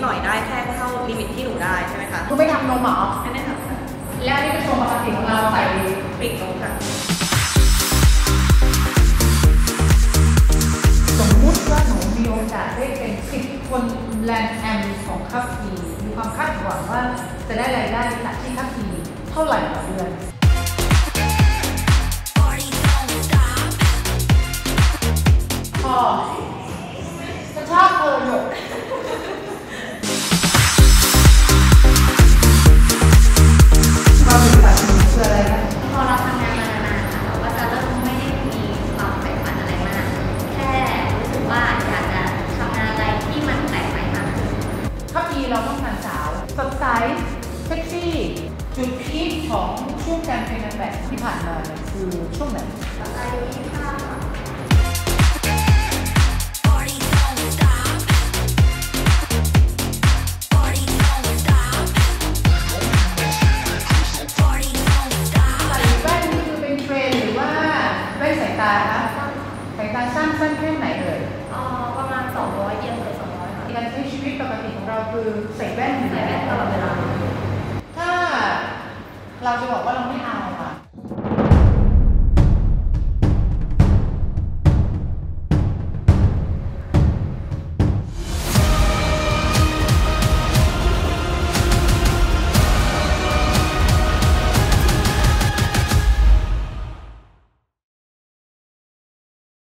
น่อยได้แค่เท่าลิมิตที่หนูได้ใช่ไหมคะคุณไม่ทำนมหรอไม่ได้ทำค่ะแล้วอันนี้เป็นนมปกติของเราใส่ปิดนมค่ะสมมุติว่าหนูมีโอกาสได้เป็น10 คนแลนด์แอมของคัพพีมีความคาดหวังว่าจะได้รายได้จากที่คัพพีเท่าไหร่ต่อเดือนพ่อฉันชอบเธอหยกความเป็นฝันคืออะไรนะพอเราทำงานมานานๆค่ะเราก็จะเริ่มไม่ได้มีความใฝ่ฝันอะไรมากแค่รู้สึกว่าอยากจะทำงานอะไรที่มันแปลกใหม่มากขึ้นคัพพีเราต้องการสาวสดใสเซ็กซี่จุดพีคของช่วงการเป็นนางแบบที่ผ่านมาเนี่ยคือช่วงไหนอายุ25ค่ะสายตาสั้นแค่ไหนเลยประมาณ200เยนเกือบ200ค่ะการใช้ชีวิตปกติของเราคือใส่แว่นตลอดเวลาถ้าเราจะบอกว่าเราไม่เอา